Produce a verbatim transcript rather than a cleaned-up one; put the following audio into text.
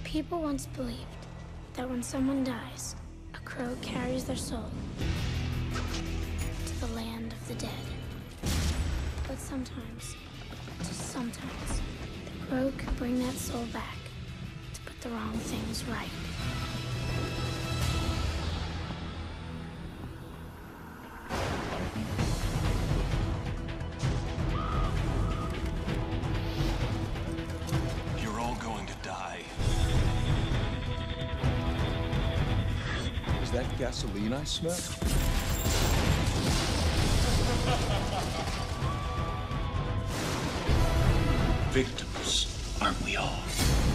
People once believed that when someone dies, a crow carries their soul to the land of the dead. But sometimes, just sometimes, the crow can bring that soul back to put the wrong things right. You're all going to die. Is that gasoline I smell? Victims, aren't we all?